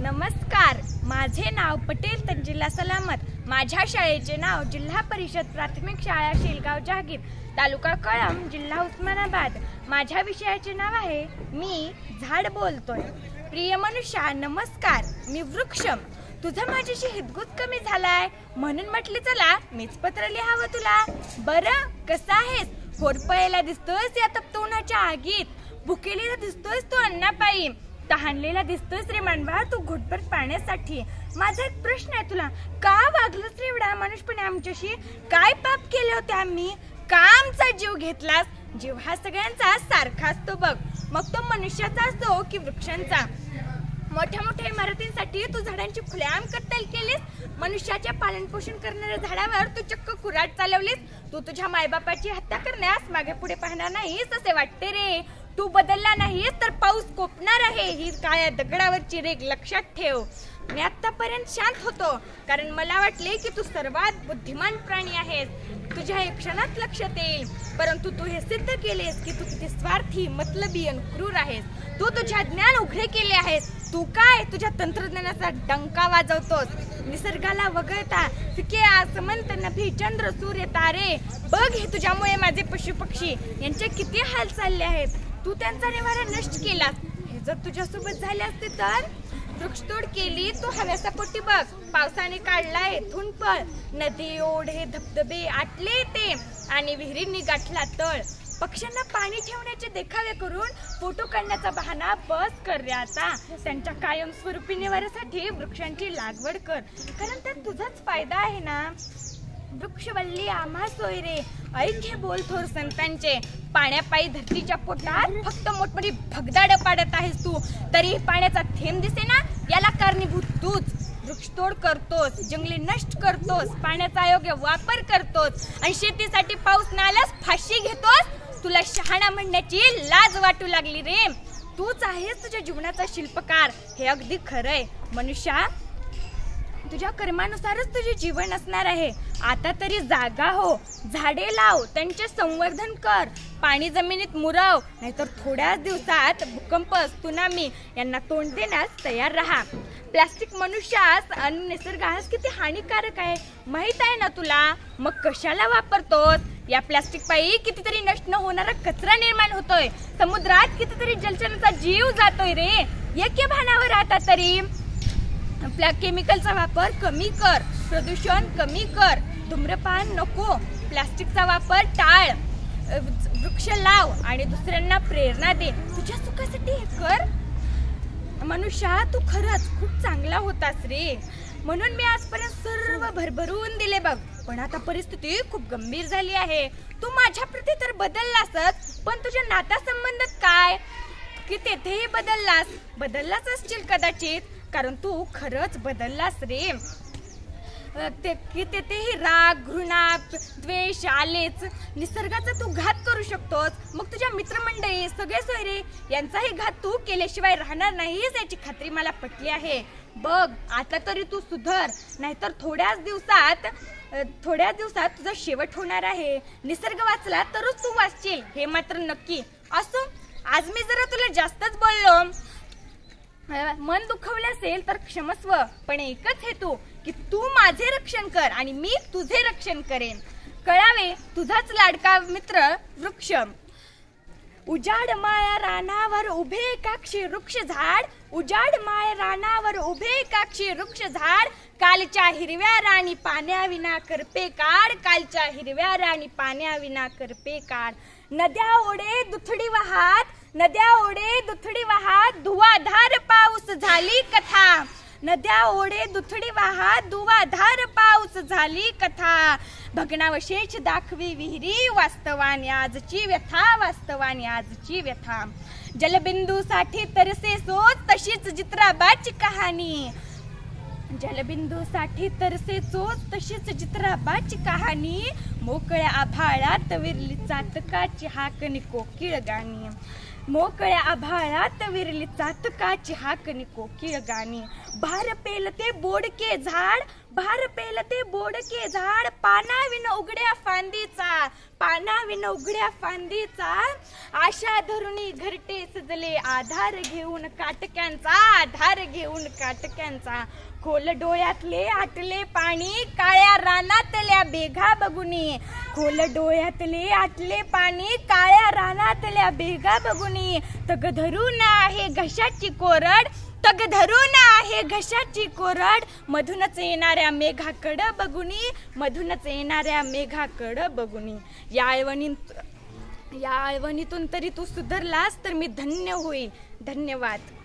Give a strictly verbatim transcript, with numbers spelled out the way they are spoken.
नमस्कार, माझे नाव पटेल तंजिला सलामत। माझ्या शाळेचे नाव जिल्हा परिषद प्राथमिक शाळा शेलगाव जहागीर, तालुका कळंब, जिल्हा उस्मानाबाद। माझ्या विषयाचे नाव आहे मी झाड बोलतोय। प्रिय मनुष्या नमस्कार, मी वृक्ष। तुझा माझ्याशी हितगुज कमी झालाय म्हणून म्हटले चला मीच पत्र लिहावं तुला। बरं कसं आहेस? होरपळेला दिसतोयस या तप्तउन्हाच्या आगीत, भुकेलेला दिसतोयस तू अन्नापायी, तहानलेला दिसतोयस रे मानवा तू घोटभर पाण्यासाठी। माझा एक प्रश्न आहे तुला, का वागलंस रे एवढा माणूसपणे आमच्याशी? काय पाप केले होते आम्ही? का आमचा जीव घेतलास? जीव हा सगळ्यांचा सारखा असतो बघ, मग तो मनुष्याचा असतो की वृक्षांचा। मोठ्या मोठ्या इमारतींसाठी तू झाडांची खुलेआम कत्तल केलीस, मनुष्याचे पालन पोषण करणाऱ्या झाडावर तू चक्क कुऱ्हाड चालवलीस। तू तुझ्या मायबापाची हत्या करण्यास मागे पुढे पाहणार नाहीस असे वाटते रे। तू बदलला नाहीस तर पाऊस कोपणार आहे, ही काळ्या दगडावरची रेघ लक्षात ठेव। मी आतापर्यंत शांत होतो कारण मला वाटले की तू सर्वात बुद्धिमान प्राणी आहेस, तुझ्या एक क्षणात लक्षात येईल। परंतु तू हे सिद्ध केलेस की तू किती स्वार्थी, मतलबी आणि क्रूर आहेस। तू तुझ्या ज्ञान उघडे केले आहेस। तू काय तुझ्या तंत्रज्ञानाचा डंका वाजवतोस, निसर्गाला वगळता फिके आसमंत, नभी, चंद्र, सूर्य, तारे बघ, हे तुझ्यामुळे माझे पशु पक्षी यांचे किती हाल चालले आहेत। तू त्यांचा निवारा नष्ट केलास। हे जर तुझ्यासोबत झाले असते तर? वृक्षतोड केली तू हव्यासा पोटी बघ, पावसाने काढलाय थुन पळ, नदी ओढे धबधबे आटले ते आणि विहिरींनी गाठला तळ। पक्ष्यांना पाणी ठेवण्याचे देखावे करून फोटो काढण्याचा बहाणा बस कर रे आता। त्यांच्या कायमस्वरूपी निवाऱ्यासाठी वृक्षांची लागवड कर, कारण त्यात तुझाच फायदा आहे ना। वृक्षवल्ली आम्हा सोय रे, ऐक हे बोल थोर संतांचे। पाण्यापायी धरतीच्या पोटात फक्त मोठमोठी भगदाड पाडत आहेस तू, तरी पाण्याचा थेंब दिसे ना, याला कारणीभूत तूच। वृक्षतोड करतोस, जंगले नष्ट करतोस, पाण्याचा अयोग्य वापर करतोस आणि शेतीसाठी पाऊस नाल्यास फाशी घेतोस। तुला शहाणा म्हणण्याची लाज वाटू लागली रे। तूच आहेस तुझ्या जीवनाचा शिल्पकार, हे अगदी खरंय मनुष्या। तुझ्या कर्मानुसारच तुझे जीवन असणार आहे। आता तरी जागा हो, झाडे लाव, त्यांचे संवर्धन कर, पाणी जमिनीत मुरव, नाहीतर थोड्याच दिवसात भूकंप, त्सुनामी यांना तोंड देण्यास तयार राहा। प्लास्टिक मनुष्यास आणि निसर्गास किती हानिकारक आहे माहित आहे ना तुला, मग कशाला वापरतोस? या प्लास्टिक पायी कितीतरी नष्ट न होणारा कचरा निर्माण होतोय, समुद्रात कितीतरी जलचरांचा जीव जातोय रे। योग्य भानावर आता तरी आपल्या केमिकलचा वापर कमी कर, प्रदूषण कमी कर, धूम्रपान नको, प्लास्टिकचा वापर टाळ, वृक्ष लाव आणि दुसऱ्यांना प्रेरणा दे। तुझ्या सुखासाठी हे कर। मनुष्या तू खरंच खूप चांगला होतास रे, म्हणून मी आजपर्यंत सर्व भरभरून दिले बघ। पण आता परिस्थिती खूप गंभीर झाली आहे। तू माझ्या प्रती तर बदललासच, पण तुझ्या नात्यासंबंधात काय की तेथेही बदललास बदललाच असशील कदाचित, कारण तू खरंच बदललास रे। ते की तेथेही राग, घृणा, द्वेष आलेच। निसर्गाचा तू घात करू शकतोस, मग तुझ्या मित्रमंडळी सगळे सोयरे यांचाही घात तू केल्याशिवाय राहणार नाहीस याची खात्री मला पटली आहे। बघ आता तरी तू सुधर, नाहीतर थोड्याच दिवसात थोड्याच दिवसात तुझा शेवट होणार आहे। निसर्ग वाचला तरच तू वाचशील हे मात्र नक्की। असो, आज मी जरा तुला जास्तच बोललो, मन दुखवले असेल तर क्षमस्व, पण एकच हेतू की तू माझे रक्षण कर आणि मी तुझे रक्षण करेन। कळावे, तुझाच लाडका मित्र वृक्ष। उजाड माया रानावर उभे एकाक्षी वृक्ष झाड, उजाड माया रानावर उभे एकाक्षी वृक्ष झाड, कालच्या हिरव्या राणी पाण्याविना करपे काढ, कालच्या हिरव्या राणी पाण्याविना करपे काढ। नद्या ओढे दुथडी वाहात, नद्या ओढे दुथडी वाहात, धुवाधार पाऊस झाली कथा, नद्या ओढे दुथडी वाहात, धुवाधार पाऊस झाली कथा। भग्नावशेष दाखवी विहिरी, वास्तवाने आजची व्यथा, वास्तवाने आजची व्यथा। जलबिंदूसाठी तरसे सोच, तशीच जित्राबाची कहाणी, जलबिंदूसाठी तरसे चोच, तशीच जित्राबाची कहाणी। मोकळ्या आभाळात विरली चातकाची हाकणी कोकिळ गाणी। मोकळ्या आभाळात विरली चातकाची हाकणी कोकिळ गाणी. भार पेलते बोडके झाड, भार पेलते बोडके झाड, पानाविन उघड्या फांदीचा, पानाविन उघड्या फांदीचा. आशा धरुणी घरटे सजले, आधार घेऊन काटक्यांचा, आधार घेऊन काटक्यांचा. खोल डोळ्यातले आटले पाणी, काळ्या रानातल्या बेघा बघुनी. खोल डोळ्यातले आटले पाणी, काळ्या रानातल्या बेघा बघुनी. तग धरून आहे घशाची कोरड, तग धरून आहे घशाची कोरड. मधूनच येणाऱ्या मेघाकड बघुनी, मधूनच येणाऱ्या मेघाकड बघुनी. या आळवणी या आळवणीतून तरी तू सुधारलास तर मी धन्य होईल. धन्यवाद.